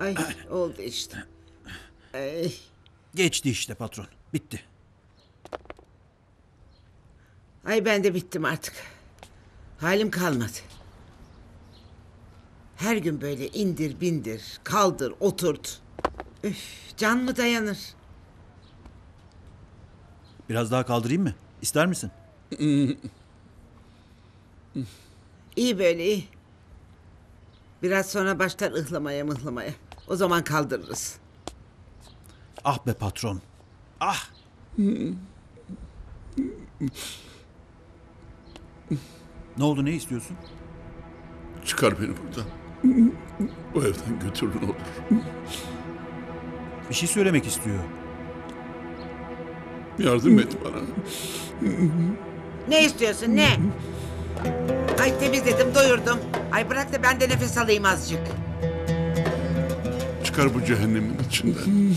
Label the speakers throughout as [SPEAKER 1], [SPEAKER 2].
[SPEAKER 1] Ay oldu işte. Ay.
[SPEAKER 2] Geçti işte patron. Bitti.
[SPEAKER 1] Ay ben de bittim artık. Halim kalmadı. Her gün böyle indir bindir, kaldır, oturt. Üf, can mı dayanır?
[SPEAKER 2] Biraz daha kaldırayım mı? İster misin?
[SPEAKER 1] İyi böyle iyi. Biraz sonra başlar ıhlamaya mıhlamaya. O zaman kaldırırız.
[SPEAKER 2] Ah be patron. Ah! Ne oldu, ne istiyorsun?
[SPEAKER 3] Çıkar beni buradan. Bu evden götür ne olur.
[SPEAKER 2] Bir şey söylemek istiyor.
[SPEAKER 3] Yardım et bana.
[SPEAKER 1] Ne istiyorsun ne? Ay temizledim doyurdum. Ay bırak da ben de nefes alayım azıcık.
[SPEAKER 3] Çıkar bu cehennemin içinden.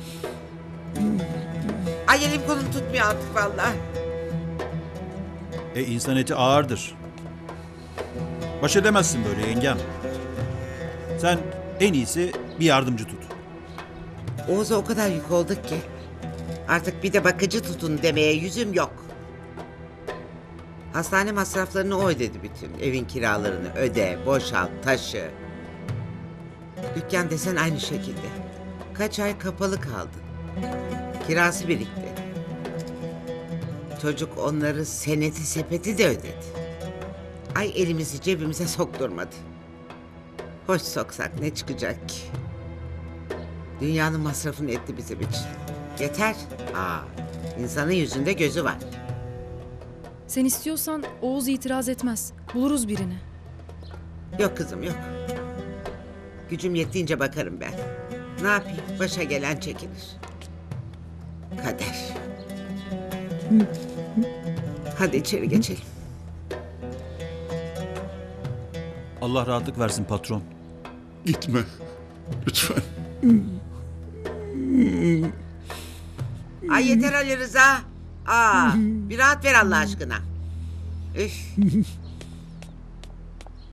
[SPEAKER 1] Ay elim kolum tutmuyor artık vallahi.
[SPEAKER 2] İnsan eti ağırdır. Baş edemezsin böyle yengem. Sen en iyisi bir yardımcı tut.
[SPEAKER 1] Oğuz'a o kadar yük olduk ki. Artık bir de bakıcı tutun demeye yüzüm yok. Hastane masraflarını o ödedi bütün. Evin kiralarını öde, boşalt, taşı. Dükkan desen aynı şekilde. Kaç ay kapalı kaldı. Kirası birikti. Çocuk onları seneti sepeti de ödedi. Ay elimizi cebimize sokturmadı. Hoş soksak ne çıkacak ki? Dünyanın masrafını etti bizim için. Yeter. İnsanın yüzünde gözü var.
[SPEAKER 4] Sen istiyorsan Oğuz itiraz etmez. Buluruz birini.
[SPEAKER 1] Yok kızım yok. Gücüm yettiğince bakarım ben. Ne yapayım? Başa gelen çekilir. Kader. Hadi içeri geçelim.
[SPEAKER 2] Allah rahatlık versin patron.
[SPEAKER 3] Gitme. Lütfen.
[SPEAKER 1] Ay yeter Ali Rıza. Bir rahat ver Allah aşkına. Üf.